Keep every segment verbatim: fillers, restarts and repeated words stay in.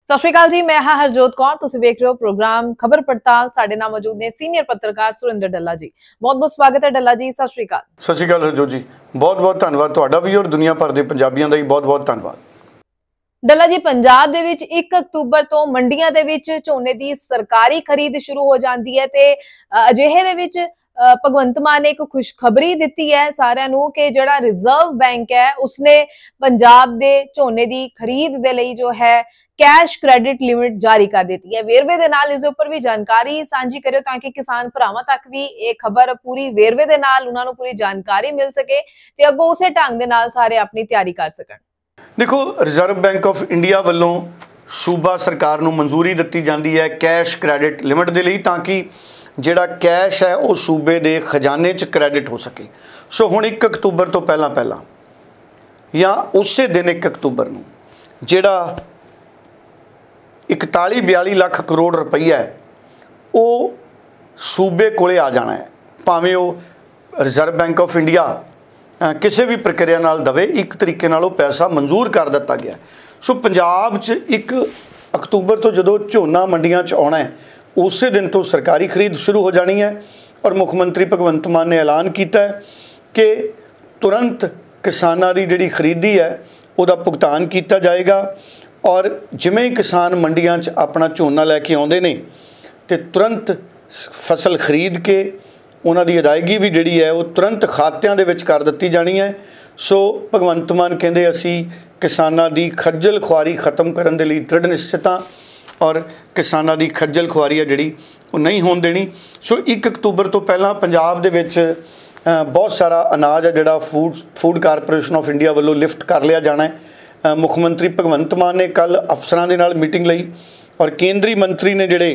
सत श्री अकाल जी, मैं हाँ हरजोत कौर। तुसीं वेख रहे हो प्रोग्राम खबर पड़ताल। साडे नाल मौजूद ने सीनियर पत्रकार सुरिंदर डल्ला जी। बहुत बहुत स्वागत है डल्ला जी। सत श्री अकाल। सत श्री अकाल हरजोत जी, बहुत बहुत धन्यवाद तुहाडा भी और दुनिया भर के पंजाबियों का भी बहुत बहुत धन्यवाद। डल्ला जी, पंजाब दे विच एक अक्तूबर तो मंडियां दे विच झोने दी सरकारी खरीद शुरू हो जाती है ते अजिहे दे विच भगवंत मान ने एक खुशखबरी दी है सारिआं नूं कि जिहड़ा रिजर्व बैंक है उसने पंजाब दे झोने दी खरीद दे लई जो है कैश क्रेडिट लिमिट जारी कर दी है। वेरवे दे नाल इस उपर भी जानकारी सांझी करियो ताकि किसान भरावां तक भी ये खबर पूरी वेरवे दे नाल उन्हां नूं पूरी जानकारी मिल सके ते अगों उसे ढंग दे नाल सारे अपनी तैयारी कर सकन। देखो, रिजर्व बैंक ऑफ इंडिया वालों सूबा सरकार नूं मंजूरी दी जाती है कैश क्रेडिट लिमिट के लिए ताकि जिहड़ा कैश है वो सूबे के खजाने च क्रेडिट हो सके। सो हुण एक अक्तूबर तो पहला पहला या उस दिन एक अक्तूबर नूं जिहड़ा इकताली बयाली लाख करोड़ रुपया है वो सूबे कोले आ जाना है, भावें वो रिजर्व बैंक ऑफ इंडिया किसी भी प्रक्रिया नाल दवे, एक तरीके नाल वो पैसा मंजूर कर दिता गया। सो पंजाब च एक अक्तूबर तो जदों झोना मंडियां च आउणा है उस दिन तो सरकारी खरीद शुरू हो जानी है और मुख्यमंत्री भगवंत मान ने ऐलान किया है कि तुरंत किसानां दी जिहड़ी खरीदी है उहदा भुगतान किया जाएगा और जिवें ही किसान मंडियां च अपना झोना लैके आउंदे ने ते तुरंत फसल खरीद के उन्हां दी अदायगी भी जिहड़ी है वो तुरंत खात्यां दे विच कर दित्ती जानी है। सो भगवंत मान कहंदे असीं किसानां दी खज्जल खुआरी खत्म करन दे लई दृढ़ निश्चित हां और किसानां दी खज्जल खुआरी है जिहड़ी वो नहीं होण देनी। सो एक अक्तूबर तो पहलां पंजाब दे विच बहुत सारा अनाज है जिहड़ा food food corporation of India वालों लिफ्ट कर लिया जाना है। मुख्यमंत्री भगवंत मान ने कल अफसरां दे नाल मीटिंग लई और केंद्रीय मंत्री ने जिहड़े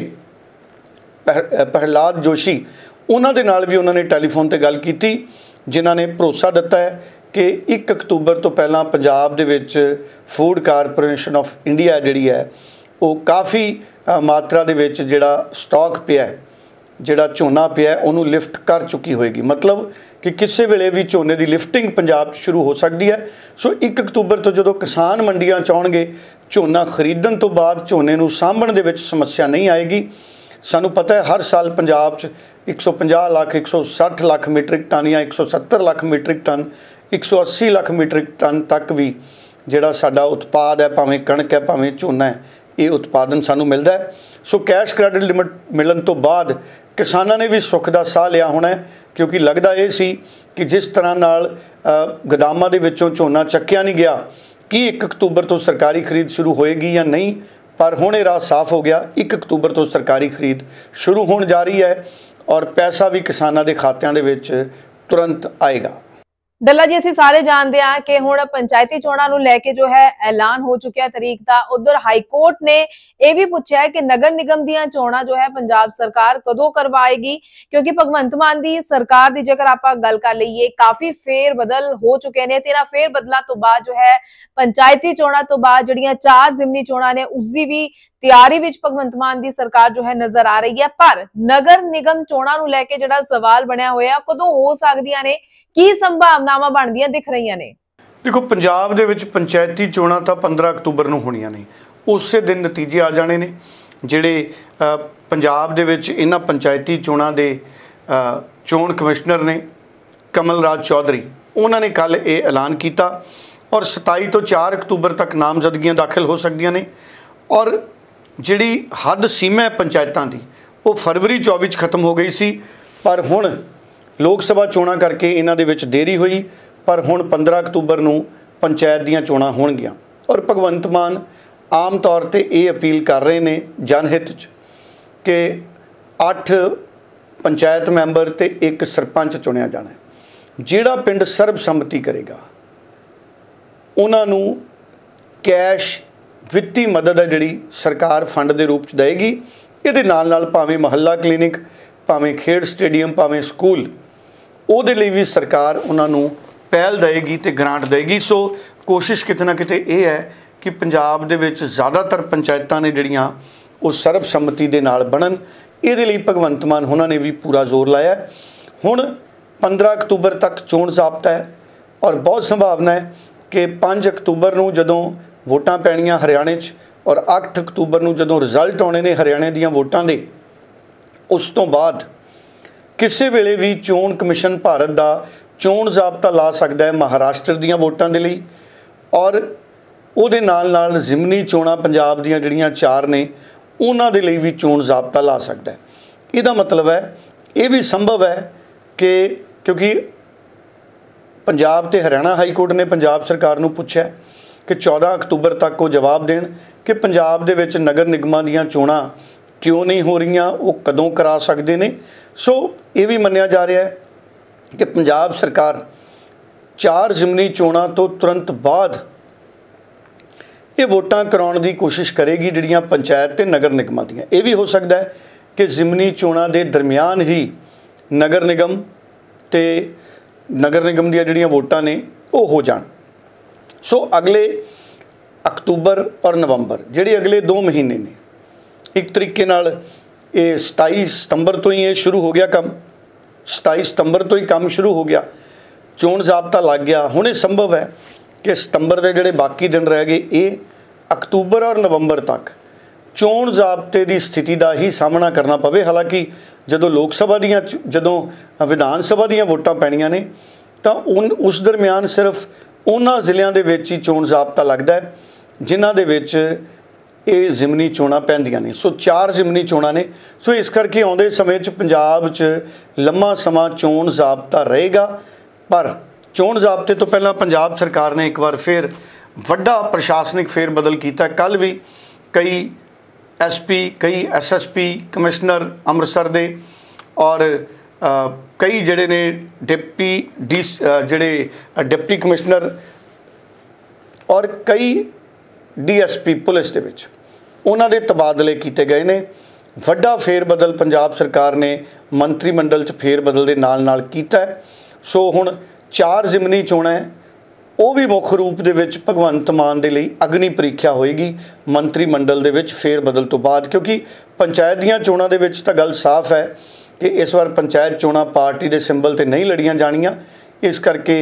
प्रहलाद जोशी उन्हां दे नाल भी उन्होंने टैलीफोन ते गल कीती, जिन्हां ने भरोसा दिता है कि एक अक्तूबर तो पहलां पंजाब दे विच फूड कारपोरेशन ऑफ इंडिया जिहड़ी है वो काफ़ी मात्रा दे विच जिहड़ा स्टॉक पिया है, जिहड़ा झोना पिया उन्होंने लिफ्ट कर चुकी होएगी। मतलब कि किसी वेले भी झोने की लिफ्टिंग पंजाब शुरू हो सकती है। सो एक अक्तूबर तो जो किसान मंडियां च आउणगे झोना खरीदण तो बाद झोने नूं साਂਭਣ दे विच समस्या नहीं आएगी। सानू पता है हर साल पंजाब च एक सौ पचास लाख एक सौ साठ लाख मीट्रिक टन या एक सौ सत्तर लाख मीट्रिक टन एक सौ अस्सी लाख मीट्रिक टन तक भी जिहड़ा साडा उत्पाद है, भावें कणक है भावें झोना है, ये उत्पादन सानू मिलता है। सो कैश क्रेडिट लिमिट मिलन तो बाद किसानां ने भी सुख का साह लिया होना है, क्योंकि लगता ये सी कि जिस तरह नाल गोदामां दे विचों झोना चक्किया नहीं गया कि एक अक्तूबर तो सरकारी खरीद शुरू होएगी या नहीं, पर हुण ये राह साफ हो गया। एक अक्तूबर तो सरकारी खरीद शुरू होने जा रही है और पैसा भी किसानां दे खात्यां दे विच तुरंत आएगा। डल्ला जी, असीं सारे जानते हैं कि हुण पंचायती चोणां नूं लैके जो है ऐलान हो चुका है तरीक दा। उधर हाईकोर्ट ने यह भी पूछा है कि नगर निगम दीयां चोणां जो है पंजाब सरकार कदों करवाएगी, क्योंकि भगवंत मान दी सरकार दी जेकर आपां गल कर लईए काफी फेर बदल हो चुके ने। तेरा फेर बदलां तो बाद जो है पंचायती चोणां तो बाद जिहड़ियां चार जिमनी चोणां ने उसदी भी तैयारी विच भगवंत मान दी सरकार जो है नजर आ रही है। पर नगर निगम चोणां नूं लैके जिहड़ा सवाल बनिया होया कदों हो सकदियां ने, की संभावनावां बनदियां दिख रही ने? देखो, पंजाब दे विच पंचायती चोणां तां पंद्रह अक्तूबर नूं होणीआं ने, उस दिन नतीजे आ जाने ने। जिहड़े पंजाब दे विच इन्हां पंचायती चोणां दे चोण कमिश्नर ने कमल राज चौधरी, उन्होंने कल ये ऐलान किया और सताई तो चार अक्तूबर तक नामजदगियां दाखिल हो सकदियां ने और जिहड़ी हद सीमा है पंचायतां दी वो फरवरी चौबीस खत्म हो गई सी, पर हुण लोक सभा चोणां करके इन्हां दे विच देरी हुई, पर हुण पंद्रह अक्तूबर नूं पंचायत दीयां चोणां होणगीआं और भगवंत मान आम तौर ते ये अपील कर रहे ने जनहित च कि अठ पंचायत मैंबर ते एक सरपंच चुनिया जाना है। जिहड़ा पिंड सर्बसम्मति करेगा उन्हां नूं कैश वित्ती मदद है जिहड़ी सरकार फंड के रूप च देगी। इहदे नाल नाल भावें महल्ला क्लीनिक, भावें खेड स्टेडियम, भावें स्कूल, उहदे लई भी सरकार उन्हां नूं पहल देगी तो ग्रांट देगी। सो कोशिश किते ना किते ये है कि पंजाब दे विच ज़्यादातर पंचायतां ने जिहड़ियां वो सर्बसम्मति दे नाल बनन। इहदे लई भगवंत मान उन्हां ने भी पूरा जोर लाया। हुण पंद्रह अक्तूबर तक चोण ज़ाब्ता है और बहुत संभावना है कि पाँच अक्तूबर नूं जदों वोटां पैणियां हरियाणे च और ਅੱਠ ਅਕਤੂਬਰ ਨੂੰ ਜਦੋਂ ਰਿਜ਼ਲਟ ਆਉਣੇ ਨੇ ਹਰਿਆਣੇ ਦੀਆਂ ਵੋਟਾਂ ਦੇ, ਉਸ ਤੋਂ ਬਾਅਦ ਕਿਸੇ ਵੇਲੇ ਵੀ ਚੋਣ ਕਮਿਸ਼ਨ ਭਾਰਤ ਦਾ ਚੋਣ ਜ਼ਾਬਤਾ ਲਾ ਸਕਦਾ ਹੈ ਮਹਾਰਾਸ਼ਟਰ ਦੀਆਂ ਵੋਟਾਂ ਦੇ ਲਈ, ਔਰ ਉਹਦੇ ਨਾਲ ਨਾਲ ਜ਼ਿਮਨੀ ਚੋਣਾਂ ਪੰਜਾਬ ਦੀਆਂ ਜਿਹੜੀਆਂ ਚਾਰ ਨੇ ਉਹਨਾਂ ਦੇ ਲਈ ਵੀ ਚੋਣ ਜ਼ਾਬਤਾ ਲਾ ਸਕਦਾ ਹੈ। ਇਹਦਾ ਮਤਲਬ ਹੈ ਇਹ ਵੀ ਸੰਭਵ ਹੈ ਕਿ ਕਿਉਂਕਿ ਪੰਜਾਬ ਤੇ ਹਰਿਆਣਾ ਹਾਈ ਕੋਰਟ ਨੇ ਪੰਜਾਬ ਸਰਕਾਰ ਨੂੰ ਪੁੱਛਿਆ ਕਿ ਚੌਦਾਂ ਅਕਤੂਬਰ ਤੱਕ ਉਹ ਜਵਾਬ ਦੇਣ ਕਿ ਪੰਜਾਬ ਦੇ ਵਿੱਚ ਨਗਰ ਨਿਗਮਾਂ ਦੀਆਂ ਚੋਣਾਂ ਕਿਉਂ ਨਹੀਂ ਹੋ ਰਹੀਆਂ, ਉਹ ਕਦੋਂ ਕਰਾ ਸਕਦੇ ਨੇ। ਸੋ ਇਹ ਵੀ ਮੰਨਿਆ ਜਾ ਰਿਹਾ ਹੈ ਕਿ ਪੰਜਾਬ ਸਰਕਾਰ ਚਾਰ ਜ਼ਿਮਨੀ ਚੋਣਾਂ ਤੋਂ ਤੁਰੰਤ ਬਾਅਦ ਇਹ ਵੋਟਾਂ ਕਰਾਉਣ ਦੀ ਕੋਸ਼ਿਸ਼ ਕਰੇਗੀ ਜਿਹੜੀਆਂ ਪੰਚਾਇਤ ਤੇ ਨਗਰ ਨਿਗਮਾਂ ਦੀਆਂ। ਇਹ ਵੀ ਹੋ ਸਕਦਾ ਹੈ ਕਿ ਜ਼ਿਮਨੀ ਚੋਣਾਂ ਦੇ ਦਰਮਿਆਨ ਹੀ ਨਗਰ ਨਿਗਮ ਤੇ ਨਗਰ ਨਿਗਮ ਦੀਆਂ ਜਿਹੜੀਆਂ ਵੋਟਾਂ ਨੇ ਉਹ ਹੋ ਜਾਣ। ਸੋ ਅਗਲੇ ਅਕਤੂਬਰ ਔਰ ਨਵੰਬਰ ਜਿਹੜੇ ਅਗਲੇ ਦੋ ਮਹੀਨੇ ਨੇ, ਇੱਕ ਤਰੀਕੇ ਨਾਲ ਇਹ ਸਤਾਈ ਸਤੰਬਰ ਤੋਂ ਹੀ ਇਹ ਸ਼ੁਰੂ ਹੋ ਗਿਆ ਕੰਮ, ਸਤਾਈ ਸਤੰਬਰ ਤੋਂ ਹੀ ਕੰਮ ਸ਼ੁਰੂ ਹੋ ਗਿਆ, ਚੋਣ ਜ਼ਾਬਤਾ ਲੱਗ ਗਿਆ। ਹੁਣ ਇਹ ਸੰਭਵ ਹੈ ਕਿ ਸਤੰਬਰ ਦੇ ਜਿਹੜੇ ਬਾਕੀ ਦਿਨ ਰਹਿ ਗਏ ਇਹ ਅਕਤੂਬਰ ਔਰ ਨਵੰਬਰ ਤੱਕ ਚੋਣ ਜ਼ਾਬਤੇ ਦੀ ਸਥਿਤੀ ਦਾ ਹੀ ਸਾਹਮਣਾ ਕਰਨਾ ਪਵੇ। ਹਾਲਾਂਕਿ ਜਦੋਂ ਲੋਕ ਸਭਾ ਦੀਆਂ ਜਦੋਂ ਵਿਧਾਨ ਸਭਾ ਦੀਆਂ ਵੋਟਾਂ ਪੈਣੀਆਂ ਨੇ ਤਾਂ ਉਸ ਦਰਮਿਆਨ ਸਿਰਫ ਉਹਨਾਂ ਜ਼ਿਲ੍ਹਿਆਂ ਦੇ ਵਿੱਚ ਹੀ ਚੋਣ ਜ਼ਾਬਤਾ ਲੱਗਦਾ ਹੈ ਜਿਨ੍ਹਾਂ ਦੇ ਵਿੱਚ ਇਹ ਜ਼ਿਮਨੀ ਚੋਣਾਂ ਪੈਂਦੀਆਂ ਨੇ। ਸੋ ਚਾਰ ਜ਼ਿਮਨੀ ਚੋਣਾਂ ਨੇ। ਸੋ ਇਸ ਕਰਕੇ ਆਉਂਦੇ ਸਮੇਂ 'ਚ ਪੰਜਾਬ 'ਚ ਲੰਮਾ ਸਮਾਂ ਚੋਣ ਜ਼ਾਬਤਾ ਰਹੇਗਾ। ਪਰ ਚੋਣ ਜ਼ਾਬਤੇ ਤੋਂ ਪਹਿਲਾਂ ਪੰਜਾਬ ਸਰਕਾਰ ਨੇ ਇੱਕ ਵਾਰ ਫਿਰ ਵੱਡਾ ਪ੍ਰਸ਼ਾਸਨਿਕ ਫੇਰ ਬਦਲ ਕੀਤਾ। ਕੱਲ੍ਹ ਵੀ ਕਈ ਐਸ ਪੀ, ਕਈ S S P commissioner Amritsar ਦੇ ਔਰ ਕਈ ਜਿਹੜੇ ਨੇ ਡਿਪਟੀ ਡੀ ਜਿਹੜੇ ਡਿਪਟੀ ਕਮਿਸ਼ਨਰ ਔਰ ਕਈ ਡੀ ਐਸ ਪੀ ਪੁਲਿਸ ਦੇ ਵਿੱਚ ਉਹਨਾਂ ਦੇ ਤਬਾਦਲੇ ਕੀਤੇ ਗਏ ਨੇ। ਵੱਡਾ ਫੇਰ ਬਦਲ ਪੰਜਾਬ ਸਰਕਾਰ ਨੇ ਮੰਤਰੀ ਮੰਡਲ 'ਚ ਫੇਰ ਬਦਲ ਦੇ ਨਾਲ ਨਾਲ ਕੀਤਾ। ਸੋ ਹੁਣ ਚਾਰ ਜ਼ਿਮਨੀ ਚੋਣਾਂ ਹੈ, ਉਹ ਵੀ ਮੁੱਖ ਰੂਪ ਦੇ ਵਿੱਚ ਭਗਵੰਤ ਮਾਨ ਦੇ ਲਈ ਅਗਨੀ ਪ੍ਰੀਖਿਆ ਹੋਏਗੀ ਮੰਤਰੀ ਮੰਡਲ ਦੇ ਵਿੱਚ ਫੇਰ ਬਦਲ ਤੋਂ ਬਾਅਦ, ਕਿਉਂਕਿ ਪੰਚਾਇਤ ਦੀਆਂ ਚੋਣਾਂ ਦੇ ਵਿੱਚ ਤਾਂ ਗੱਲ ਸਾਫ਼ ਹੈ ਕਿ ਇਸ ਵਾਰ ਪੰਚਾਇਤ ਚੋਣਾਂ ਪਾਰਟੀ ਦੇ ਸਿੰਬਲ ਤੇ ਨਹੀਂ ਲੜੀਆਂ ਜਾਣੀਆਂ। ਇਸ ਕਰਕੇ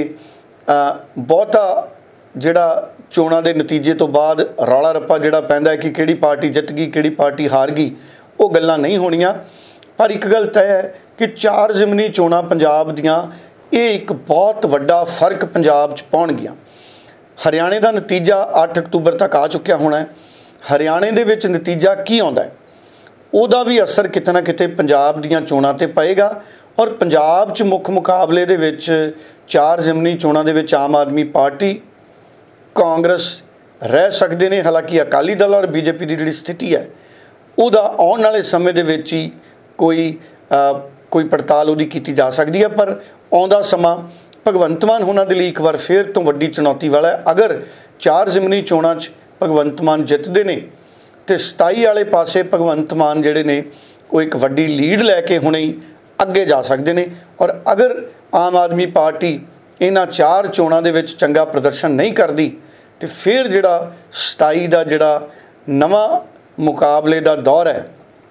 ਬਹੁਤਾ ਜਿਹੜਾ ਚੋਣਾਂ ਦੇ ਨਤੀਜੇ ਤੋਂ ਬਾਅਦ ਰੌਲਾ ਰੱਪਾ ਜਿਹੜਾ ਪੈਂਦਾ ਹੈ ਕਿ ਕਿਹੜੀ ਪਾਰਟੀ ਜਿੱਤ ਗਈ, ਕਿਹੜੀ ਪਾਰਟੀ ਹਾਰ ਗਈ, ਉਹ ਗੱਲਾਂ ਨਹੀਂ ਹੋਣੀਆਂ। ਪਰ ਇੱਕ ਗੱਲ ਤੈਅ ਹੈ ਕਿ ਚਾਰ ਜ਼ਿਮਨੀ ਚੋਣਾਂ ਪੰਜਾਬ ਦੀਆਂ ਇਹ ਇੱਕ ਬਹੁਤ ਵੱਡਾ ਫਰਕ ਪੰਜਾਬ 'ਚ ਪਾਉਣਗੀਆਂ। ਹਰਿਆਣੇ ਦਾ ਨਤੀਜਾ ਅੱਠ ਅਕਤੂਬਰ ਤੱਕ ਆ ਚੁੱਕਿਆ ਹੋਣਾ ਹੈ। ਹਰਿਆਣੇ ਦੇ ਵਿੱਚ ਨਤੀਜਾ ਕੀ ਆਉਂਦਾ ਹੈ ਉਹਦਾ ਵੀ ਅਸਰ ਕਿਤੇ ਨਾ ਕਿਤੇ ਪੰਜਾਬ ਦੀਆਂ ਚੋਣਾਂ 'ਤੇ ਪਏਗਾ। ਔਰ ਪੰਜਾਬ 'ਚ ਮੁੱਖ ਮੁਕਾਬਲੇ ਦੇ ਵਿੱਚ ਚਾਰ ਜ਼ਿਮਨੀ ਚੋਣਾਂ ਦੇ ਵਿੱਚ ਆਮ ਆਦਮੀ ਪਾਰਟੀ, ਕਾਂਗਰਸ ਰਹਿ ਸਕਦੇ ਨੇ। ਹਾਲਾਂਕਿ ਅਕਾਲੀ ਦਲ ਔਰ ਬੀ ਜੇ ਪੀ ਦੀ ਜਿਹੜੀ ਸਥਿਤੀ ਹੈ ਉਹਦਾ ਆਉਣ ਵਾਲੇ ਸਮੇਂ ਦੇ ਵਿੱਚ ਹੀ ਕੋਈ ਕੋਈ ਪੜਤਾਲ ਉਹਦੀ ਕੀਤੀ ਜਾ ਸਕਦੀ ਹੈ। ਪਰ ਆਉਂਦਾ ਸਮਾਂ ਭਗਵੰਤ ਮਾਨ ਹੋਣਾ ਦੇ ਲਈ ਇੱਕ ਵਾਰ ਫਿਰ ਤੋਂ ਵੱਡੀ ਚੁਣੌਤੀ ਵਾਲਾ ਹੈ। ਅਗਰ ਚਾਰ ਜ਼ਿਮਨੀ ਚੋਣਾਂ 'ਚ ਭਗਵੰਤ ਮਾਨ ਜਿੱਤਦੇ ਨੇ ਤੇ ਸਤਾਈ ਵਾਲੇ ਪਾਸੇ ਭਗਵੰਤ ਮਾਨ ਜਿਹੜੇ ਨੇ ਉਹ ਇੱਕ ਵੱਡੀ ਲੀਡ ਲੈ ਕੇ ਹੁਣੇ ਹੀ ਅੱਗੇ ਜਾ ਸਕਦੇ ਨੇ। ਔਰ ਅਗਰ ਆਮ ਆਦਮੀ ਪਾਰਟੀ ਇਹਨਾਂ ਚਾਰ ਚੋਣਾਂ ਦੇ ਵਿੱਚ ਚੰਗਾ ਪ੍ਰਦਰਸ਼ਨ ਨਹੀਂ ਕਰਦੀ ਤੇ ਫਿਰ ਜਿਹੜਾ ਸਤਾਈ ਦਾ ਜਿਹੜਾ ਨਵਾਂ ਮੁਕਾਬਲੇ ਦਾ ਦੌਰ ਹੈ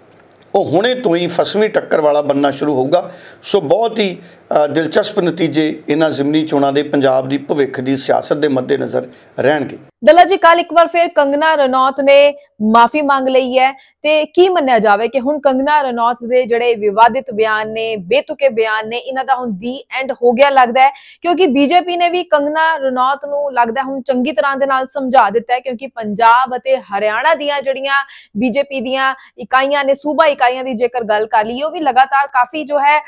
ਉਹ ਹੁਣੇ ਤੋਂ ਹੀ ਫਸਵੀਂ ਟੱਕਰ ਵਾਲਾ ਬਣਨਾ ਸ਼ੁਰੂ ਹੋਊਗਾ। ਸੋ ਬਹੁਤ ਹੀ ਦਿਲਚਸਪ ਨਤੀਜੇ ਇਹਨਾਂ ਜ਼ਿਮਨੀ ਚੋਣਾਂ ਦੇ ਪੰਜਾਬ ਦੀ ਭਵਿੱਖ ਦੀ ਸਿਆਸਤ ਦੇ ਮੱਦੇਨਜ਼ਰ ਰਹਿਣਗੇ। ਦਲਾ ਜੀ, ਕੱਲ ਇੱਕ ਵਾਰ ਫਿਰ ਕੰਗਨਾ ਰਣੌਤ ਨੇ ਮਾਫੀ ਮੰਗ ਲਈ ਹੈ ਤੇ ਕੀ ਮੰਨਿਆ ਜਾਵੇ ਕਿ ਹੁਣ ਕੰਗਨਾ ਰਣੌਤ ਦੇ ਜਿਹੜੇ ਵਿਵਾਦਿਤ ਬਿਆਨ ਨੇ, ਬੇਤੁਕੇ ਬਿਆਨ ਨੇ, ਇਹਨਾਂ ਦਾ ਹੁਣ ਦੀ ਐਂਡ ਹੋ ਗਿਆ ਲੱਗਦਾ ਹੈ? ਕਿਉਂਕਿ ਬੀਜੇਪੀ ਨੇ ਵੀ ਕੰਗਨਾ ਰਣੌਤ ਨੂੰ ਲੱਗਦਾ ਹੁਣ ਚੰਗੀ ਤਰ੍ਹਾਂ ਦੇ ਨਾਲ ਸਮਝਾ ਦਿੱਤਾ ਹੈ, ਕਿਉਂਕਿ ਪੰਜਾਬ ਅਤੇ ਹਰਿਆਣਾ ਦੀਆਂ ਜਿਹੜੀਆਂ ਬੀਜੇਪੀ ਦੀਆਂ ਇਕਾਈਆਂ ਨੇ, ਸੂਬਾ ਇਕਾਈਆਂ ਦੀ ਜੇਕਰ ਗੱਲ ਕਰ ਲਈਏ, ਉਹ ਵੀ ਲਗਾਤਾਰ ਕਾਫੀ ਜੋ ਹੈ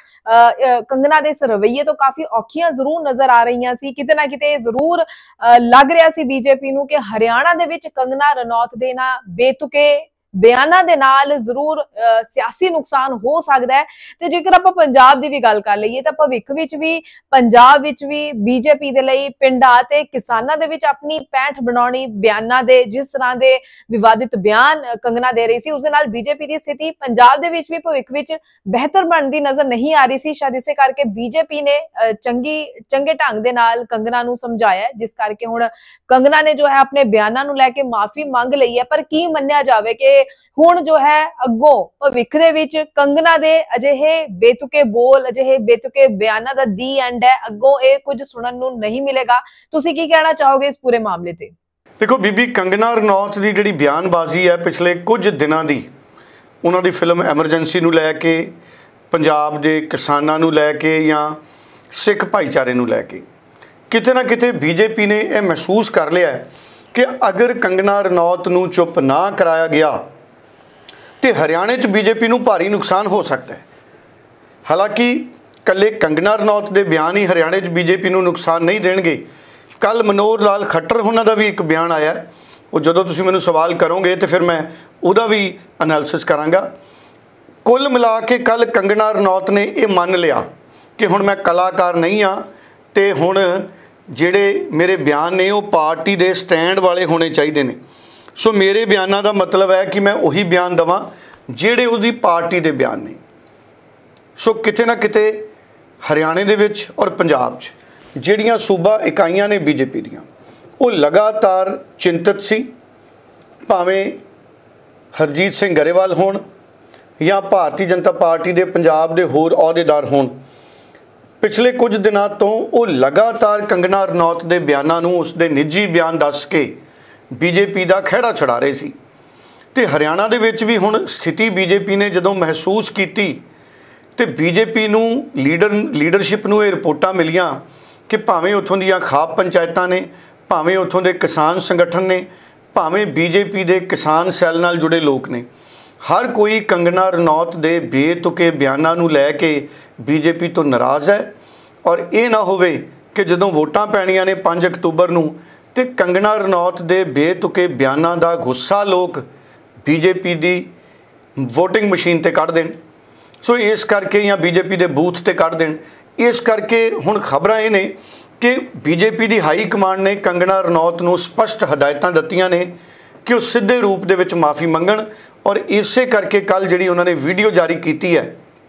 ਕੰਗਨਾ ਦੇ ਇਸ ਰਵੱਈਏ ਤੋਂ ਕਾਫੀ ਔਖੀਆਂ ਜ਼ਰੂਰ ਨਜ਼ਰ ਆ ਰਹੀਆਂ ਸੀ। ਕਿਤੇ ਨਾ ਕਿਤੇ ਜ਼ਰੂਰ ਲੱਗ ਰਿਹਾ ਸੀ ਬੀਜੇਪੀ ਨੂੰ ਕਿ ਹਰਿਆਣਾ ਦੇ ਵਿੱਚ ਕੰਗਨਾ ਰਣੌਤ ਦੇ ਨਾ ਬੇਤੁਕੇ ਬਿਆਨਾਂ ਦੇ ਨਾਲ ਜ਼ਰੂਰ ਸਿਆਸੀ ਨੁਕਸਾਨ ਹੋ ਸਕਦਾ ਹੈ। ਤੇ ਜੇਕਰ ਆਪਾਂ ਪੰਜਾਬ ਦੀ ਵੀ ਗੱਲ ਕਰ ਲਈਏ ਤਾਂ ਭਵਿੱਖ ਵਿੱਚ ਵੀ ਪੰਜਾਬ ਵਿੱਚ ਵੀ ਬੀਜੇਪੀ ਦੇ ਲਈ ਪਿੰਡਾਂ ਤੇ ਕਿਸਾਨਾਂ ਦੇ ਵਿੱਚ ਆਪਣੀ ਪੈਂਠ ਬਣਾਉਣੀ ਬਿਆਨਾਂ ਦੇ, ਜਿਸ ਤਰ੍ਹਾਂ ਦੇ ਵਿਵਾਦਿਤ ਬਿਆਨ ਕੰਗਨਾ ਦੇ ਰਹੀ ਸੀ, ਉਸ ਦੇ ਨਾਲ ਬੀਜੇਪੀ ਦੀ ਸਥਿਤੀ ਪੰਜਾਬ ਦੇ ਵਿੱਚ ਵੀ ਭਵਿੱਖ ਵਿੱਚ ਬਿਹਤਰ ਬਣਦੀ ਨਜ਼ਰ ਨਹੀਂ ਆ ਰਹੀ ਸੀ। ਸ਼ਾਇਦ ਇਸੇ ਕਰਕੇ ਬੀਜੇਪੀ ਨੇ ਚੰਗੀ ਚੰਗੇ ਢੰਗ ਦੇ ਨਾਲ ਕੰਗਨਾ ਨੂੰ ਸਮਝਾਇਆ, ਜਿਸ ਕਰਕੇ ਹੁਣ ਕੰਗਨਾ ਨੇ ਜੋ ਹੈ ਆਪਣੇ ਬਿਆਨਾਂ ਨੂੰ ਲੈ ਕੇ ਮਾਫੀ ਮੰਗ ਲਈ ਹੈ। ਪਰ ਕੀ ਮੰਨਿਆ ਜਾਵੇ ਕਿ ਹੁਣ ਜੋ ਹੈ ਅੱਗੋਂ ਭਵਿੱਖ ਦੇ ਵਿੱਚ ਕੰਗਨਾ ਦੇ ਅਜਿਹੇ ਬੇਤੁਕੇ ਬੋਲ, ਅਜਿਹੇ ਬੇਤੁਕੇ ਬਿਆਨਾਂ ਦਾ ਦੀ ਐਂਡ ਹੈ, ਅੱਗੋਂ ਇਹ ਕੁਝ ਸੁਣਨ ਨੂੰ ਨਹੀਂ ਮਿਲੇਗਾ। ਤੁਸੀਂ ਕੀ ਕਹਿਣਾ ਚਾਹੋਗੇ ਇਸ ਪੂਰੇ ਮਾਮਲੇ ਤੇ? देखो बीबी कंगना रनौत की जिहड़ी बयानबाजी है पिछले कुछ दिनों की, उन्होंने फिल्म एमरजेंसी नूं लैके, पंजाब के किसानों नूं लैके या सिख भाईचारे नूं लैके किते ना किते बीजेपी ने यह महसूस कर लिया है कि अगर कंगना रनौत नूं चुप ना कराया गया तो हरियाणे च बीजेपी नूं भारी नुकसान हो सकता है। हालांकि कल्ले कंगना रनौत के बयान ही हरियाणे च बीजेपी नूं नुकसान नहीं देणगे। कल मनोहर लाल खट्टर होना का भी एक बयान आया, वो जो तुसीं मैनूं सवाल करोगे तो फिर मैं उहदा भी एनालिसिस करांगा। कुल मिला के कल कंगना रनौत ने यह मान लिया कि हुण मैं कलाकार नहीं हाँ, तो हुण जिहड़े मेरे बयान ने वो पार्टी के स्टैंड वाले होने चाहिए ने। सो मेरे बयानों का मतलब है कि मैं उही बयान देवां जिहड़े उहदी पार्टी के बयान ने। सो किते ना किते हरियाणे दे विच और पंजाब च ਜਿਹੜੀਆਂ सूबा इकाइयां ने बीजेपी ਦੀਆਂ वो लगातार चिंतित सी, भावें हरजीत सिंह गरेवाल होण या भारतीय जनता पार्टी के पंजाब के होर अहुदेदार होण। पिछले कुछ दिनों तो वो लगातार कंगना रनौत के बयानों नूं उसके निजी बयान दस के बीजेपी का खਹਿੜਾ छड़ा रहे सी। ते हरियाणा दे विच भी हुण स्थिति बीजेपी ने जदों महसूस की तो बीजेपी नूं लीडर लीडरशिप नूं ये रिपोर्टां मिलियां कि भावें उत्थों दीयां खाप पंचायतां ने, भावें उत्थों दे किसान संगठन ने, भावें बीजेपी दे किसान सैल नाल जुड़े लोग ने, हर कोई कंगना रनौत दे बेतुके बयानां नूं लैके बीजेपी तो नाराज़ है। और ये ना होवे कि जदों वोटां पैणियां ने पाँच अक्तूबर नूं ते कंगना रनौत दे बेतुके बयानां दा गुस्सा लोग बीजेपी दी वोटिंग मशीन ते कढ़ देण। सो इस करके या बीजेपी दे बूथ ते कढ़ देण। इस करके हुण खबरां ये ने कि बीजेपी की हाई कमांड ने कंगना रनौत नूं स्पष्ट हदायतां दित्तियां ने कि वो सीधे रूप दे विच माफ़ी मंगण। और इसे करके कल जिहड़ी उन्होंने वीडियो जारी की है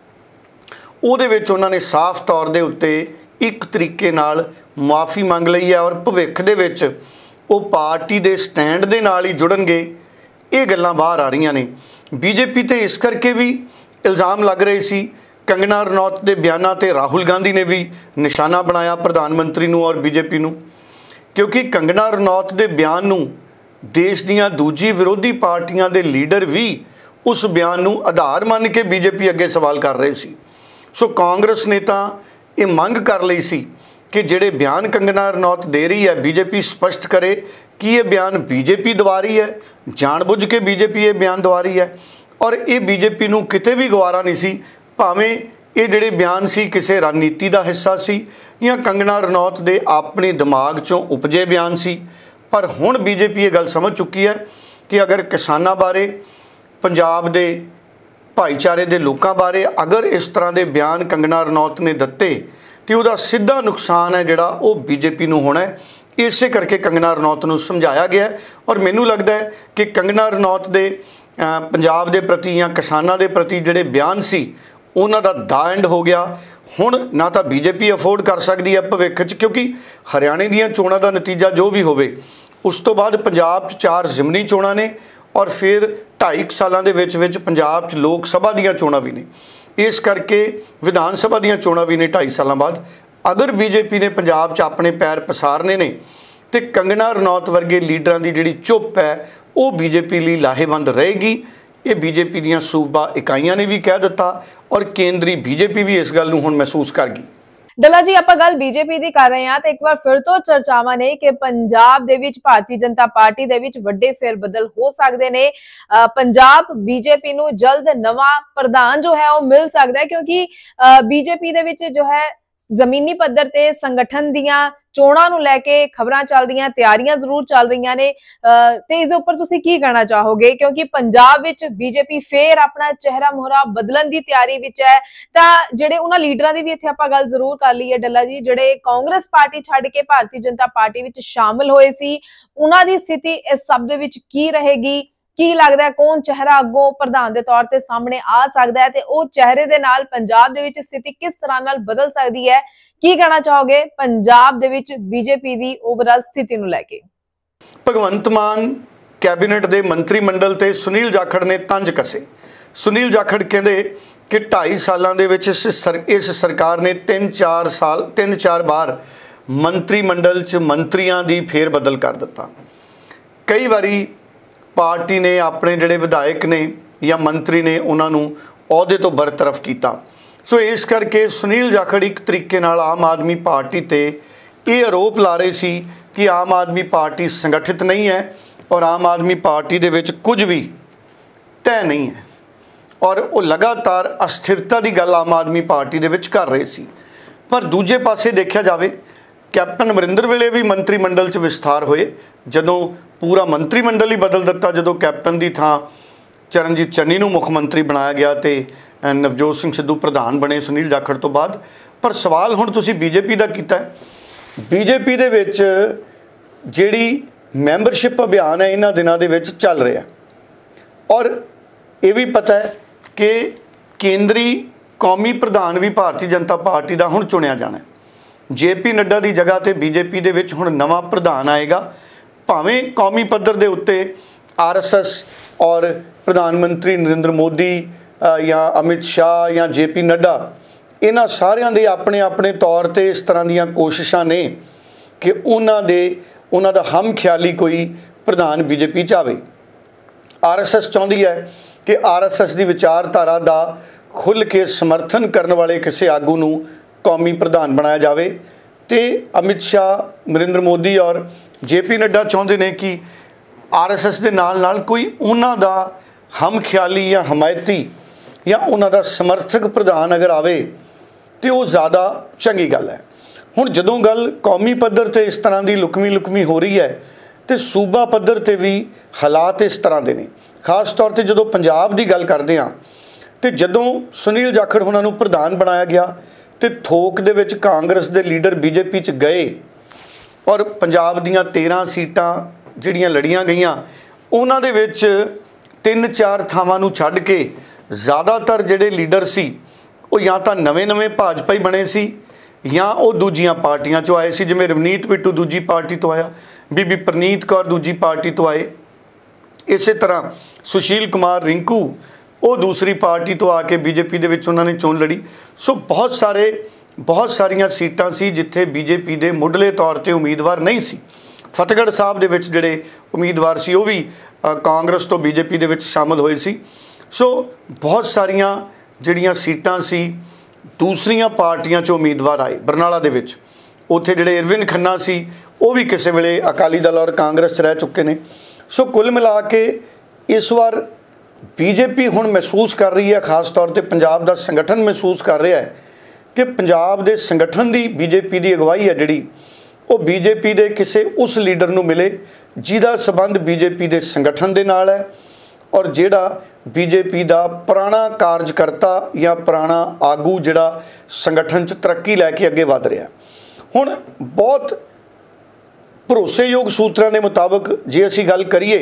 उहदे विच उन्होंने साफ तौर दे उत्ते एक तरीके नाल माफ़ी मंग लई है और भविख दे विच वो पार्टी दे स्टैंड दे नाल ही जुड़नगे। ये गल्लां बाहर आ रहीआं ने। बीजेपी ते इस करके भी इल्ज़ाम लग रहे सी, कंगना रनौत के बयानों ते राहुल गांधी ने भी निशाना बनाया प्रधानमंत्री नूं और बीजेपी नूं, क्योंकि कंगना रनौत के बयान नूं देश दीयां दूजी विरोधी पार्टियां दे लीडर भी उस बयान नूं आधार मान के बीजेपी अगे सवाल कर रहे सी। सो कांग्रेस ने तां ये मंग कर लई सी कि जिहड़े बयान कंगना रनौत दे रही है बीजेपी स्पष्ट करे कि ये बयान बीजेपी दवा रही है, जानबुझ के बीजेपी ये बयान दवा रही है। और ये बीजेपी नूं किते भी गवारा नहीं सी, भावें ये जिहड़े बयान सी किसी रणनीति का हिस्सा सी या कंगना रनौत के अपने दिमाग चों उपजे बयान सी। पर हुण बीजेपी ये गल समझ चुकी है कि अगर किसानां बारे, पंजाब के भाईचारे के लोगों बारे अगर इस तरह के बयान कंगना रनौत ने दिते तो उसका सीधा नुकसान है जिहड़ा वो बीजेपी नूं होना है। इसे करके कंगना रनौत नूं समझाया गया है। और मैनूं लगदा है कि कंगना रनौत के पंजाब के प्रति या किसानों के प्रति जिहड़े बयान सी उन्हां दा दा एंड हो गया। हुण ना तो बीजेपी अफोर्ड कर सकती है भविख च, क्योंकि हरियाणे दीयां चोणां दा नतीजा जो भी होवे उस तो बाद पंजाब च चार जिमनी चोणां ने और फिर ढाई सालों के विच विच पंजाब च लोक सभा दीयां चोणां भी ने। इस करके विधान सभा दीयां चोणां भी ने ढाई सालों बाद। अगर बीजेपी ने पंजाब च अपने पैर पसारने ने तो कंगना रनौत वर्गे लीडरां दी जिहड़ी चुप है वो बीजेपी लई लाहेवंद रहेगी। ये बीजेपी दीयां सूबा इकाइयां ने भी कह दिता और केंद्रीय बीजेपी भी इस गल नूं हुण महसूस कर गई। डला जी आपां गल बीजेपी दी कर रहे हैं तो एक बार फिर तो चर्चावां ने कि पंजाब दे विच भारतीय जनता पार्टी दे विच वड्डे फेर बदल हो सकदे ने। पंजाब बीजेपी नूं जल्द नवां प्रधान जो है वो मिल सकदा है, क्योंकि बीजेपी दे विच जो है जमीनी पद्धर ते संगठन दियां चोणां नूं लैके खबरां चल रही, तैयारियां जरूर चल रही ने। ते इस उपर तुसीं की कहना चाहोगे, क्योंकि पंजाब विच बीजेपी फेर अपना चेहरा मोहरा बदलन की तैयारी विच है। तां जिहड़े उन्हां लीडरां दी भी इत्थे आपां गल जरूर कर लईए डल्ला जी, जिहड़े कांग्रेस पार्टी छड्ड के भारतीय जनता पार्टी विच शामिल होए सी, उन्हां दी स्थिति इस सब दे विच की रहेगी? की लगता है कौन चेहरा अगों प्रधान के तौर पर सामने आ सकता है, तो वो चेहरे दे नाल पंजाब दे विच स्थिति किस तरह नाल बदल सकती है? की कहना चाहोगे पंजाब दे विच बीजेपी दी ओवरऑल स्थिति नूं लैके? भगवंत मान कैबिनेट दे मंत्रिमंडल ते सुनील जाखड़ ने तंज कसे। सुनील जाखड़ कहते कि ढाई सालों दे विच इस सर इस सरकार ने तीन चार साल तीन चार बार मंत्रिमंडल च मंत्रियों की फेर बदल कर दिता। कई बारी पार्टी ने अपने जिहड़े विधायक ने या मंत्री ने उन्होंने अहुदे तो बरतरफ किया। सो इस करके सुनील जाखड़ एक तरीके नाल आम आदमी पार्टी ते ये आरोप ला रहे सी कि आम आदमी पार्टी संगठित नहीं है और आम आदमी पार्टी दे विच कुछ भी तय नहीं है और वो लगातार अस्थिरता की गल आम आदमी पार्टी दे विच कर रहे सी। पर दूजे पासे देखा जाए कैप्टन अमरिंदर वेले भी मंत्रीमंडल च विस्तार होए, जदों पूरा मंत्रीमंडल ही बदल दिता, जदों कैप्टन की थां चरणजीत चन्नी नूं मुख मंत्री बनाया गया तो नवजोत सिंह सिद्धू प्रधान बने सुनील जाखड़ तो बाद। पर सवाल हुण तुसीं बीजेपी का कीता है, बीजेपी दे विच जिहड़ी मैंबरशिप अभियान है इन्हां दिनां दे विच चल रहा है और ये भी पता है कि केंद्री कौमी प्रधान भी भारतीय जनता पार्टी का हुण चुनिया जाना है। जे पी नड्डा की जगह पर बीजेपी दे विच हुण नवां प्रधान आएगा, भावें कौमी पद्धर के उत्ते आर एस एस और प्रधानमंत्री नरेंद्र मोदी या अमित शाह या जे पी नड्डा इन्हां सारियां दे अपने अपने तौर पर इस तरह दीयां कोशिशां ने कि उन्हां दे उन्हां दा हम ख्याली कोई प्रधान बीजेपी चाहे। आर एस एस चाहती है कि आर एस एस की विचारधारा का खुल के समर्थन करने वाले किसी आगू नूं कौमी प्रधान बनाया जाए। तो अमित शाह, नरेंद्र मोदी और जे पी नड्डा चाहते हैं कि आर एस एस के नाल नाल कोई उन्हां दा हम ख्याली या हमायती या उन्हां दा समर्थक प्रधान अगर आवे तो वो ज़्यादा चंगी गल है। हुण जदों गल कौमी पद्धर ते इस तरह की लुकमी लुकमी हो रही है तो सूबा पद्धर ते भी हालात इस तरह के ने। खास तौर पर जदों पंजाब की गल करते हैं तो जदों सुनील जाखड़ उन्होंने प्रधान बनाया गया तो थोक दे विच कांग्रेस के लीडर बीजेपी च गए और पंजाब दीयां तेरह सीटां जिहड़ियां लड़ियां गईयां उन्हां दे विच तीन चार थावां नूं छड्ड के ज़्यादातर जिहड़े लीडर सी वो या तो नवे नवे भाजपा ही बने सी या वो दूजियां पार्टियां चों आए सी। जिवें रवनीत बिट्टू दूजी पार्टी तो आया, बीबी परनीत कौर दूजी पार्टी तो आए, इस तरह सुशील कुमार रिंकू वो दूसरी पार्टी तो आके बीजेपी दे विच उन्होंने चोन लड़ी। सो बहुत सारे बहुत सारियां सीटां सी जिथे बीजेपी दे मुढ़ले तौर पर उम्मीदवार नहीं सी। फतेहगढ़ साहब दे विच जिहड़े उम्मीदवार सी वो भी कांग्रेस तो बीजेपी दे विच शामिल होए सी। सो बहुत सारियां जिहड़ियां सीटां सी दूसरियां पार्टियां चों उम्मीदवार आए। बरनाला दे विच उत्थे जिहड़े इरविन खन्ना सी वो भी किसी वेले अकाली दल और कांग्रेस रह चुके हैं। सो कुल मिला के इस बार बीजेपी हुण महसूस कर रही है, खास तौर पर पंजाब का संगठन महसूस कर रहा है कि पंजाब के संगठन की बीजेपी की अगवाई है जिहड़ी वो बीजेपी के किसी उस लीडर नूं मिले जिहदा संबंध बीजेपी के संगठन के नाल है और जिहड़ा बीजेपी का पुराना कार्यकर्ता या पुराना आगू जिहड़ा संगठन च तरक्की लैके अगे वध रहा। हुण बहुत भरोसेयोग सूत्रां के मुताबिक जे असीं गल करिए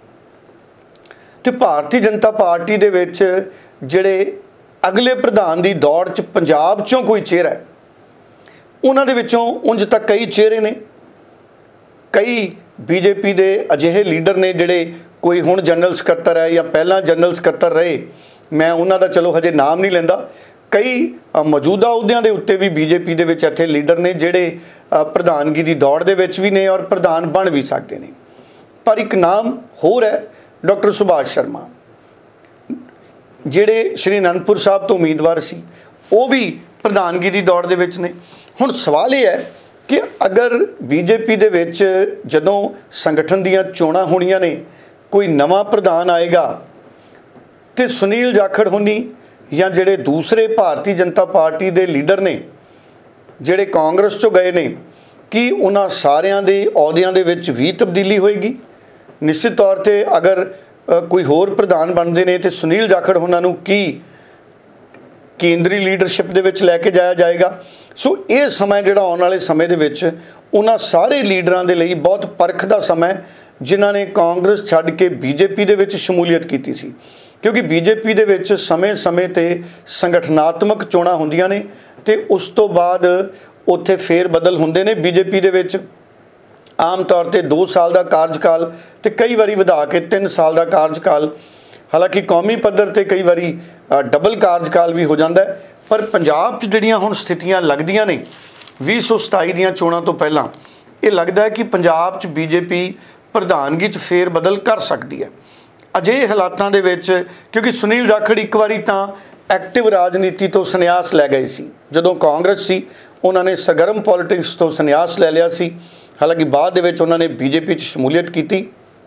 तो भारतीय जनता पार्टी दे विच जिहड़े अगले प्रधान की दौड़ च पंजाब चों कोई चेहरा है उन्हां दे विचों उंज तक कई चेहरे ने, कई बीजेपी के अजिहे लीडर ने जिहड़े कोई हुण जनरल सकत्तर है या पहला जनरल सकत्तर रहे, मैं उन्हां दा चलो हजे नाम नहीं लैंदा, कई मौजूदा अहुदियां दे उत्ते भी बीजेपी दे विच इत्थे लीडर ने जिहड़े प्रधानगी की दौड़ दे विच भी ने और प्रधान बन भी सकते हैं। पर एक नाम होर है डॉक्टर सुभाष शर्मा जिहड़े श्री आनंदपुर साहब तो उम्मीदवार सी वो भी प्रधानगी की दौड़ दे विच ने। हुण सवाल यह है कि अगर बीजेपी दे विच जदों संगठन दीयां चोणां होणीਆਂ ने कोई नवा प्रधान आएगा तो सुनील जाखड़ होनी या जिहड़े दूसरे भारतीय जनता पार्टी के लीडर ने जिहड़े कांग्रेस चों गए ने कि उन्हां सारियां दे अहुदियां दे विच भी तब्दीली होएगी। निश्चित तौर पर अगर कोई होर प्रधान बनते हैं तो सुनील जाखड़ उन्हां नूं की केंद्री लीडरशिप दे विच लैके जाया जाएगा। सो ये समय जिहड़ा आने वाले समय दे विच उन्हां सारे लीडरां दे लई बहुत परख दा समय जिन्हां ने कांग्रेस छड्ड के बीजेपी दे विच शमूलीयत कीती सी, क्योंकि बीजेपी दे विच समय समय ते संगठनात्मक चोणां हुंदियां ने ते उस तो बाद उत्थे फेर बदल हुंदे ने। बीजेपी दे विच आम तौर पर दो साल का कार्यकाल तो कई बारी वधा के तीन साल का कार्यकाल, हालांकि कौमी पद्धर पर कई बारी डबल कार्यकाल भी हो जाता है। पर पंजाब च जिहड़ियां हुण स्थितियां लगदियां ने भी सौ सताई दीयां चोणां तो पहलां ये लगता है कि पंजाब च बीजेपी ਪ੍ਰਧਾਨਗੀ 'ਚ ਫੇਰ ਬਦਲ ਕਰ ਸਕਦੀ ਹੈ। ਅਜਿਹੇ ਹਾਲਾਤਾਂ ਦੇ ਵਿੱਚ, ਕਿਉਂਕਿ ਸੁਨੀਲ ਜਾਖੜ ਇੱਕ ਵਾਰੀ ਤਾਂ ਐਕਟਿਵ ਰਾਜਨੀਤੀ ਤੋਂ ਸੰਨਿਆਸ ਲੈ ਗਏ ਸੀ, ਜਦੋਂ ਕਾਂਗਰਸ ਸੀ ਉਹਨਾਂ ਨੇ ਸਰਗਰਮ ਪੋਲਿਟਿਕਸ ਤੋਂ ਸੰਨਿਆਸ ਲੈ ਲਿਆ ਸੀ। ਹਾਲਾਂਕਿ ਬਾਅਦ ਦੇ ਵਿੱਚ ਉਹਨਾਂ ਨੇ ਬੀਜੇਪੀ 'ਚ ਸ਼ਮੂਲੀਅਤ ਕੀਤੀ,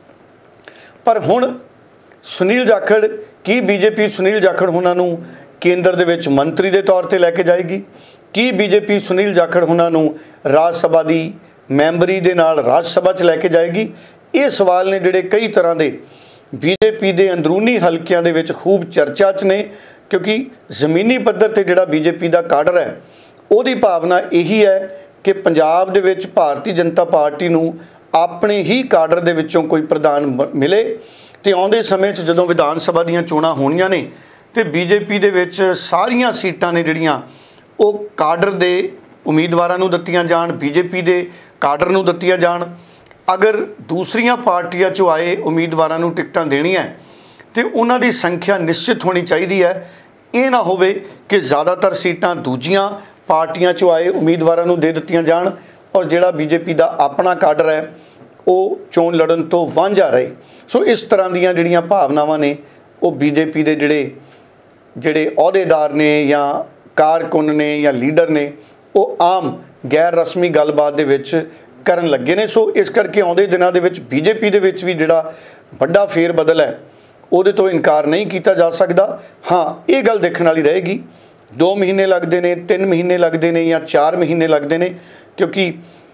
ਪਰ ਹੁਣ ਸੁਨੀਲ ਜਾਖੜ ਕੀ ਬੀਜੇਪੀ ਸੁਨੀਲ ਜਾਖੜ ਉਹਨਾਂ ਨੂੰ ਕੇਂਦਰ ਦੇ ਵਿੱਚ ਮੰਤਰੀ ਦੇ ਤੌਰ ਤੇ ਲੈ ਕੇ ਜਾਏਗੀ? ਕੀ ਬੀਜੇਪੀ ਸੁਨੀਲ ਜਾਖੜ ਉਹਨਾਂ ਨੂੰ ਰਾਜ ਸਭਾ ਦੀ ਮੈਂਬਰੀ ਦੇ ਨਾਲ ਰਾਜ ਸਭਾ 'ਚ ਲੈ ਕੇ ਜਾਏਗੀ? ਇਹ ਸਵਾਲ ਨੇ ਜਿਹੜੇ ਕਈ ਤਰ੍ਹਾਂ ਦੇ ਬੀਜੇਪੀ ਦੇ ਅੰਦਰੂਨੀ ਹਲਕਿਆਂ ਦੇ ਵਿੱਚ ਖੂਬ ਚਰਚਾ 'ਚ ਨੇ, ਕਿਉਂਕਿ ਜ਼ਮੀਨੀ ਪੱਧਰ ਤੇ ਜਿਹੜਾ ਬੀਜੇਪੀ ਦਾ ਕਾਡਰ ਹੈ ਉਹਦੀ ਭਾਵਨਾ ਇਹੀ ਹੈ ਕਿ ਪੰਜਾਬ ਦੇ ਵਿੱਚ ਭਾਰਤੀ ਜਨਤਾ ਪਾਰਟੀ ਨੂੰ ਆਪਣੇ ਹੀ ਕਾਡਰ ਦੇ ਵਿੱਚੋਂ ਕੋਈ ਪ੍ਰਧਾਨ ਮਿਲੇ, ਤੇ ਆਉਂਦੇ ਸਮੇਂ 'ਚ ਜਦੋਂ ਵਿਧਾਨ ਸਭਾ ਦੀਆਂ ਚੋਣਾਂ ਹੋਣੀਆਂ ਨੇ ਤੇ ਬੀਜੇਪੀ ਦੇ ਵਿੱਚ ਸਾਰੀਆਂ ਸੀਟਾਂ ਨੇ ਜਿਹੜੀਆਂ ਉਹ ਕਾਡਰ ਦੇ ਉਮੀਦਵਾਰਾਂ ਨੂੰ ਦਿੱਤੀਆਂ ਜਾਣ, ਬੀਜੇਪੀ ਦੇ ਕਾਡਰ ਨੂੰ ਦਿੱਤੀਆਂ ਜਾਣ। ਅਗਰ ਦੂਸਰੀਆਂ ਪਾਰਟੀਆਂ 'ਚੋਂ ਆਏ ਉਮੀਦਵਾਰਾਂ ਨੂੰ ਟਿਕਟਾਂ ਦੇਣੀਆਂ ਤੇ ਉਹਨਾਂ ਦੀ ਸੰਖਿਆ ਨਿਸ਼ਚਿਤ ਹੋਣੀ ਚਾਹੀਦੀ ਹੈ। ਇਹ ਨਾ ਹੋਵੇ ਕਿ ਜ਼ਿਆਦਾਤਰ ਸੀਟਾਂ ਦੂਜੀਆਂ ਪਾਰਟੀਆਂ 'ਚੋਂ ਆਏ ਉਮੀਦਵਾਰਾਂ ਨੂੰ ਦੇ ਦਿੱਤੀਆਂ ਜਾਣ ਔਰ ਜਿਹੜਾ ਬੀਜੇਪੀ ਦਾ ਆਪਣਾ ਕਾਡਰ ਹੈ ਉਹ ਚੋਣ ਲੜਨ ਤੋਂ ਵਾਂਝਾ ਰਹੇ। ਸੋ ਇਸ ਤਰ੍ਹਾਂ ਦੀਆਂ ਜਿਹੜੀਆਂ ਭਾਵਨਾਵਾਂ ਨੇ ਉਹ ਬੀਜੇਪੀ ਦੇ ਜਿਹੜੇ ਜਿਹੜੇ ਅਹੁਦੇਦਾਰ ਨੇ ਜਾਂ ਕਾਰਕੁਨ ਨੇ ਜਾਂ ਲੀਡਰ ਨੇ ਉਹ ਆਮ ਗੈਰ ਰਸਮੀ ਗੱਲਬਾਤ ਦੇ ਵਿੱਚ ਕਰਨ ਲੱਗੇ ਨੇ। ਸੋ ਇਸ ਕਰਕੇ ਆਉਂਦੇ ਦਿਨਾਂ ਦੇ ਵਿੱਚ ਬੀਜੇਪੀ ਦੇ ਵਿੱਚ ਵੀ ਜਿਹੜਾ ਵੱਡਾ ਫੇਰ ਬਦਲ ਹੈ ਉਹਦੇ ਤੋਂ ਇਨਕਾਰ ਨਹੀਂ ਕੀਤਾ ਜਾ ਸਕਦਾ। ਹਾਂ, ਇਹ ਗੱਲ ਦੇਖਣ ਵਾਲੀ ਰਹੇਗੀ ਦੋ ਮਹੀਨੇ ਲੱਗਦੇ ਨੇ, ਤਿੰਨ ਮਹੀਨੇ ਲੱਗਦੇ ਨੇ ਜਾਂ ਚਾਰ ਮਹੀਨੇ ਲੱਗਦੇ ਨੇ, ਕਿਉਂਕਿ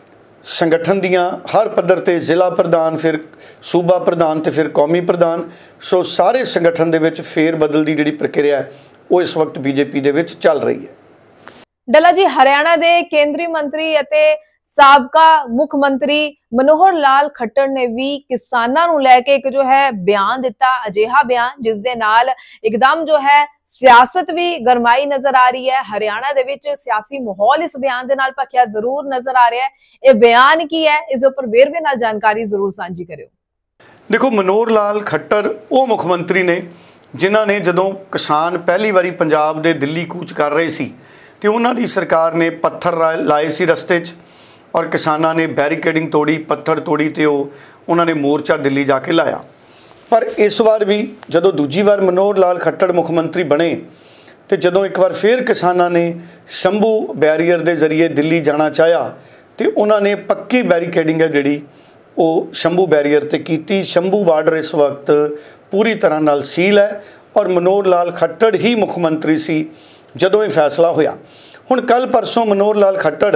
ਸੰਗਠਨ ਦੀਆਂ ਹਰ ਪੱਧਰ ਤੇ ਜ਼ਿਲ੍ਹਾ ਪ੍ਰਧਾਨ, ਫਿਰ ਸੂਬਾ ਪ੍ਰਧਾਨ ਤੇ ਫਿਰ ਕੌਮੀ ਪ੍ਰਧਾਨ, ਸੋ ਸਾਰੇ ਸੰਗਠਨ ਦੇ ਵਿੱਚ ਫੇਰ ਬਦਲ ਦੀ ਜਿਹੜੀ ਪ੍ਰਕਿਰਿਆ ਹੈ ਉਹ ਇਸ ਵਕਤ ਬੀਜੇਪੀ ਦੇ ਵਿੱਚ ਚੱਲ ਰਹੀ ਹੈ। ਡੱਲਾ ਜੀ, ਹਰਿਆਣਾ ਦੇ ਕੇਂਦਰੀ ਮੰਤਰੀ ਅਤੇ ਸਾਬਕਾ ਮੁੱਖ ਮੰਤਰੀ ਮਨੋਹਰ ਲਾਲ ਖੱਟੜ ਨੇ ਵੀ ਕਿਸਾਨਾਂ ਨੂੰ ਲੈ ਕੇ ਇੱਕ ਜੋ ਹੈ ਬਿਆਨ ਦਿੱਤਾ, ਅਜਿਹਾ ਬਿਆਨ ਜਿਸ ਦੇ ਨਾਲ ਇੱਕਦਮ ਜੋ ਹੈ ਸਿਆਸਤ ਵੀ ਗਰਮਾਈ ਨਜ਼ਰ ਆ ਰਹੀ ਹੈ। ਹਰਿਆਣਾ ਦੇ ਵਿੱਚ ਸਿਆਸੀ ਮਾਹੌਲ ਇਸ ਬਿਆਨ ਦੇ ਨਾਲ ਭਖਿਆ ਜ਼ਰੂਰ ਨਜ਼ਰ ਆ ਰਿਹਾ ਹੈ। ਇਹ ਬਿਆਨ ਕੀ ਹੈ, ਇਸ ਉੱਪਰ ਵੇਰਵੇ ਨਾਲ ਜਾਣਕਾਰੀ ਜ਼ਰੂਰ ਸਾਂਝੀ ਕਰਿਓ। ਦੇਖੋ, ਮਨੋਹਰ ਲਾਲ ਖੱਟੜ ਉਹ ਮੁੱਖ ਮੰਤਰੀ ਨੇ ਜਿਨ੍ਹਾਂ ਨੇ ਜਦੋਂ ਕਿਸਾਨ ਪਹਿਲੀ ਵਾਰੀ ਪੰਜਾਬ ਦੇ ਦਿੱਲੀ ਕੂਚ ਕਰ ਰਹੇ ਸੀ ਤੇ ਉਹਨਾਂ ਦੀ ਸਰਕਾਰ ਨੇ ਪੱਥਰ ਲਾਏ ਸੀ ਰਸਤੇ 'ਚ ਔਰ ਕਿਸਾਨਾਂ ਨੇ ਬੈਰੀਕੇਡਿੰਗ ਤੋੜੀ, ਪੱਥਰ ਤੋੜੀ ਤੇ ਉਹ ਉਹਨਾਂ ਨੇ ਮੋਰਚਾ ਦਿੱਲੀ ਜਾ ਕੇ ਲਾਇਆ। ਪਰ ਇਸ ਵਾਰ ਵੀ ਜਦੋਂ ਦੂਜੀ ਵਾਰ ਮਨੋਹਰ ਲਾਲ ਖੱਟੜ ਮੁੱਖ ਮੰਤਰੀ ਬਣੇ ਤੇ ਜਦੋਂ ਇੱਕ ਵਾਰ ਫਿਰ ਕਿਸਾਨਾਂ ਨੇ ਸ਼ੰਭੂ ਬੈਰੀਅਰ ਦੇ ਜ਼ਰੀਏ ਦਿੱਲੀ ਜਾਣਾ ਚਾਹਿਆ ਤੇ ਉਹਨਾਂ ਨੇ ਪੱਕੀ ਬੈਰੀਕੇਡਿੰਗ ਹੈ ਜਿਹੜੀ ਉਹ ਸ਼ੰਭੂ ਬੈਰੀਅਰ ਤੇ ਕੀਤੀ। ਸ਼ੰਭੂ ਬਾਰਡਰ ਇਸ ਵਕਤ ਪੂਰੀ ਤਰ੍ਹਾਂ ਨਾਲ ਸੀਲ ਹੈ ਔਰ ਮਨੋਹਰ ਲਾਲ ਖੱਟੜ ਹੀ ਮੁੱਖ ਮੰਤਰੀ ਸੀ ਜਦੋਂ ਇਹ ਫੈਸਲਾ ਹੋਇਆ। ਹੁਣ ਕੱਲ ਪਰਸੋਂ ਮਨੋਹਰ ਲਾਲ ਖੱਟੜ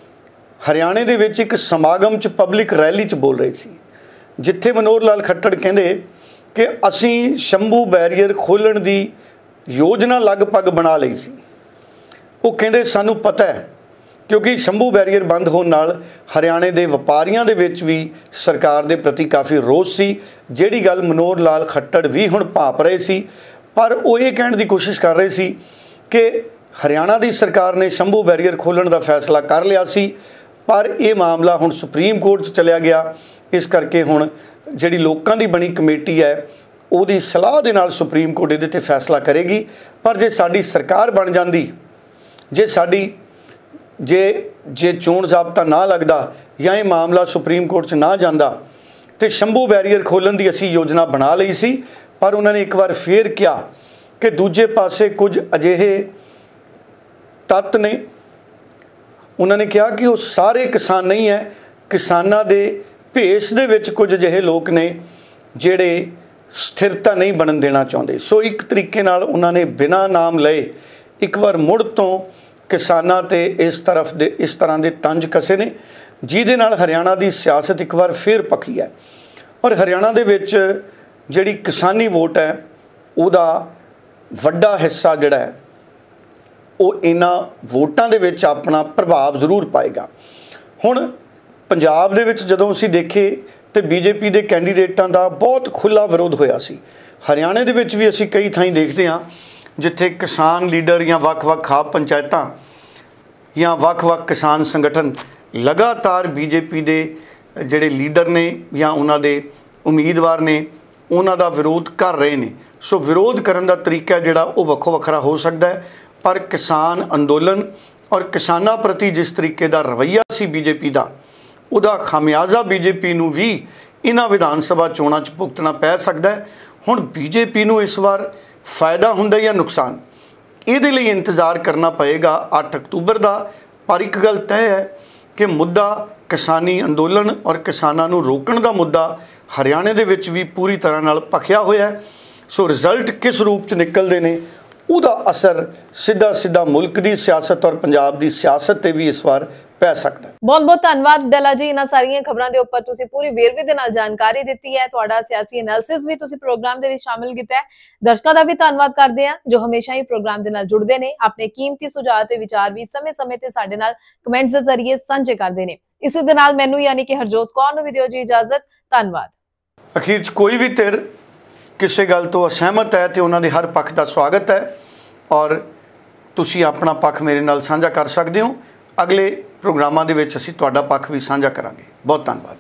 ਹਰਿਆਣੇ ਦੇ ਵਿੱਚ ਇੱਕ ਸਮਾਗਮ 'ਚ ਪਬਲਿਕ ਰੈਲੀ 'ਚ ਬੋਲ ਰਹੇ ਸੀ, ਜਿੱਥੇ ਮਨੋਹਰ ਲਾਲ ਖੱਟੜ ਕਹਿੰਦੇ ਕਿ ਅਸੀਂ ਸ਼ੰਭੂ ਬੈਰੀਅਰ ਖੋਲ੍ਹਣ ਦੀ ਯੋਜਨਾ ਲਗਭਗ ਬਣਾ ਲਈ ਸੀ। ਉਹ ਕਹਿੰਦੇ ਸਾਨੂੰ ਪਤਾ ਹੈ, ਕਿਉਂਕਿ ਸ਼ੰਭੂ ਬੈਰੀਅਰ ਬੰਦ ਹੋਣ ਨਾਲ ਹਰਿਆਣੇ ਦੇ ਵਪਾਰੀਆਂ ਦੇ ਵਿੱਚ ਵੀ ਸਰਕਾਰ ਦੇ ਪ੍ਰਤੀ ਕਾਫੀ ਰੋਸ ਸੀ, ਜਿਹੜੀ ਗੱਲ ਮਨੋਹਰ ਲਾਲ ਖੱਟੜ ਵੀ ਹੁਣ ਭਾਪ ਰਹੇ ਸੀ। ਪਰ ਉਹ ਇਹ ਕਹਿਣ ਦੀ ਕੋਸ਼ਿਸ਼ ਕਰ ਰਹੇ ਸੀ ਕਿ ਹਰਿਆਣਾ ਦੀ ਸਰਕਾਰ ਨੇ ਸ਼ੰਭੂ ਬੈਰੀਅਰ ਖੋਲ੍ਹਣ ਦਾ ਫੈਸਲਾ ਕਰ ਲਿਆ ਸੀ, ਪਰ ਇਹ ਮਾਮਲਾ ਹੁਣ ਸੁਪਰੀਮ ਕੋਰਟ 'ਚ ਚਲਿਆ ਗਿਆ। ਇਸ ਕਰਕੇ ਹੁਣ ਜਿਹੜੀ ਲੋਕਾਂ ਦੀ ਬਣੀ ਕਮੇਟੀ ਹੈ ਉਹਦੀ ਸਲਾਹ ਦੇ ਨਾਲ ਸੁਪਰੀਮ ਕੋਰਟ ਇਹਦੇ 'ਤੇ ਫੈਸਲਾ ਕਰੇਗੀ। ਪਰ ਜੇ ਸਾਡੀ ਸਰਕਾਰ ਬਣ ਜਾਂਦੀ, ਜੇ ਸਾਡੀ ਜੇ ਜੇ ਚੋਣ ਜ਼ਾਬਤਾ ਨਾ ਲੱਗਦਾ ਜਾਂ ਇਹ ਮਾਮਲਾ ਸੁਪਰੀਮ ਕੋਰਟ 'ਚ ਨਾ ਜਾਂਦਾ ਤੇ ਸ਼ੰਭੂ ਬੈਰੀਅਰ ਖੋਲ੍ਹਣ ਦੀ ਅਸੀਂ ਯੋਜਨਾ ਬਣਾ ਲਈ ਸੀ। ਪਰ ਉਹਨਾਂ ਨੇ ਇੱਕ ਵਾਰ ਫੇਰ ਕਿਹਾ ਕਿ ਦੂਜੇ ਪਾਸੇ ਕੁਝ ਅਜਿਹੇ ਤੱਤ ਨੇ, ਉਹਨਾਂ ਨੇ ਕਿਹਾ ਕਿ ਉਹ ਸਾਰੇ ਕਿਸਾਨ ਨਹੀਂ ਹੈ, ਕਿਸਾਨਾਂ ਦੇ ਭੇਸ ਦੇ ਵਿੱਚ ਕੁਝ ਅਜਿਹੇ ਲੋਕ ਨੇ ਜਿਹੜੇ ਸਥਿਰਤਾ ਨਹੀਂ ਬਣਨ ਦੇਣਾ ਚਾਹੁੰਦੇ। ਸੋ ਇੱਕ ਤਰੀਕੇ ਨਾਲ ਉਹਨਾਂ ਨੇ ਬਿਨਾਂ ਨਾਮ ਲਏ ਇੱਕ ਵਾਰ ਮੁੜ ਤੋਂ ਕਿਸਾਨਾਂ ਤੇ ਇਸ ਤਰਫ ਦੇ ਇਸ ਤਰ੍ਹਾਂ ਦੇ ਤੰਜ ਕਸੇ ਨੇ, ਜਿਹਦੇ ਨਾਲ ਹਰਿਆਣਾ ਦੀ ਸਿਆਸਤ ਇੱਕ ਵਾਰ ਫੇਰ ਪੱਕੀ ਹੈ। ਔਰ ਹਰਿਆਣਾ ਦੇ ਵਿੱਚ ਜਿਹੜੀ ਕਿਸਾਨੀ ਵੋਟ ਹੈ ਉਹਦਾ ਵੱਡਾ ਹਿੱਸਾ ਜਿਹੜਾ ਹੈ ਉਹ ਇਹਨਾਂ ਵੋਟਾਂ ਦੇ ਵਿੱਚ ਆਪਣਾ ਪ੍ਰਭਾਵ ਜ਼ਰੂਰ ਪਾਏਗਾ। ਹੁਣ ਪੰਜਾਬ ਦੇ ਵਿੱਚ ਜਦੋਂ ਅਸੀਂ ਦੇਖੇ ਤੇ ਬੀਜੇਪੀ ਦੇ ਕੈਂਡੀਡੇਟਾਂ ਦਾ ਬਹੁਤ ਖੁੱਲ੍ਹਾ ਵਿਰੋਧ ਹੋਇਆ ਸੀ। ਹਰਿਆਣੇ ਦੇ ਵਿੱਚ ਵੀ ਅਸੀਂ ਕਈ ਥਾਈਂ ਦੇਖਦੇ ਹਾਂ ਜਿੱਥੇ ਕਿਸਾਨ ਲੀਡਰ ਜਾਂ ਵੱਖ-ਵੱਖ ਖਾਪ ਪੰਚਾਇਤਾਂ ਜਾਂ ਵੱਖ-ਵੱਖ ਕਿਸਾਨ ਸੰਗਠਨ ਲਗਾਤਾਰ ਬੀਜੇਪੀ ਦੇ ਜਿਹੜੇ ਲੀਡਰ ਨੇ ਜਾਂ ਉਹਨਾਂ ਦੇ ਉਮੀਦਵਾਰ ਨੇ ਉਹਨਾਂ ਦਾ ਵਿਰੋਧ ਕਰ ਰਹੇ ਨੇ। ਸੋ ਵਿਰੋਧ ਕਰਨ ਦਾ ਤਰੀਕਾ ਜਿਹੜਾ ਉਹ ਵੱਖੋ ਵੱਖਰਾ ਹੋ ਸਕਦਾ ਹੈ, ਪਰ ਕਿਸਾਨ ਅੰਦੋਲਨ ਔਰ ਕਿਸਾਨਾਂ ਪ੍ਰਤੀ ਜਿਸ ਤਰੀਕੇ ਦਾ ਰਵੱਈਆ ਸੀ ਬੀਜੇਪੀ ਦਾ, ਉਹਦਾ ਖਾਮਿਆਜ਼ਾ ਬੀਜੇਪੀ ਨੂੰ ਵੀ इन्हां विधान सभा चोणां 'च भुगतना पै सकदा है। हुण बीजेपी नूं इस वार फायदा हुंदा या नुकसान, इहदे लई इंतज़ार करना पएगा अठ अक्तूबर का। पर एक गल तय है कि मुद्दा किसानी अंदोलन और किसानां नूं रोकण दा मुद्दा हरियाणे दे विच भी पूरी तरह नाल भखिया होया है। सो रिजल्ट किस रूप च निकलदे ने उहदा असर सीधा सीधा मुल्क की सियासत और पंजाब की सियासत ते भी इस बार पै सकता है। बहुत बहुत धन्यवाद डला जी, इन्हां सारियां खबरां दे उपर तुसीं पूरी वेरवे दे नाल जानकारी दित्ती है। तुहाडा सियासी एनालिसिस भी तुसीं प्रोग्राम दे विच शामिल कीता है। दर्शकां दा भी धन्नवाद करदे हां जो हमेशा ही प्रोग्राम दे नाल जुड़दे ने, अपने कीमती सुझाव ते विचार भी समय समय ते साडे नाल कमेंट्स दे जरिए सांझे करदे ने। इस दे नाल मैनूं यानी कि हरजोत कौर नूं भी दिओ जी इजाजत। धन्नवाद। अखीर च कोई भी धिर किसी गल तो असहमत है तो उन्होंने हर पक्ष का स्वागत है और तुसी अपना पक्ष मेरे नाल साझा कर सकते हो। अगले प्रोग्रामां दे विच असीं तुहाडा पक्ष भी साझा करांगे। बहुत धन्यवाद।